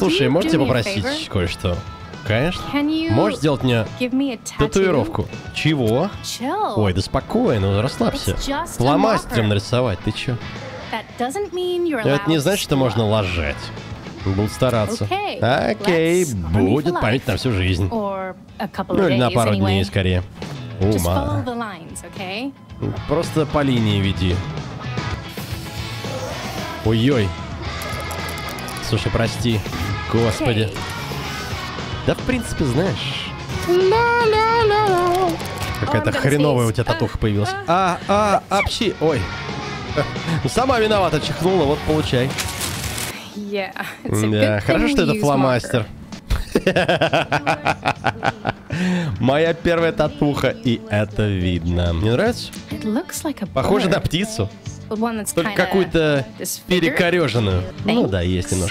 Слушай, можете попросить кое-что? Конечно. Можешь сделать мне татуировку? Чего? Ой, да спокойно, расслабься. Фломастером нарисовать, ты чё? Это не значит, что можно лажать. Буду стараться. Окей, будет память на всю жизнь. Ну или на пару дней скорее. Ума. Просто по линии веди. Ой-ой. Слушай, прости. Господи. Да, в принципе, знаешь. Какая-то хреновая у тебя татуха появилась. Апчи. Ой. Сама виновата, чихнула, вот получай. Да, хорошо, что это фломастер. Моя первая татуха, и это видно. Мне нравится? Похоже на птицу. Только какую-то перекореженную. Ну да, есть немножко.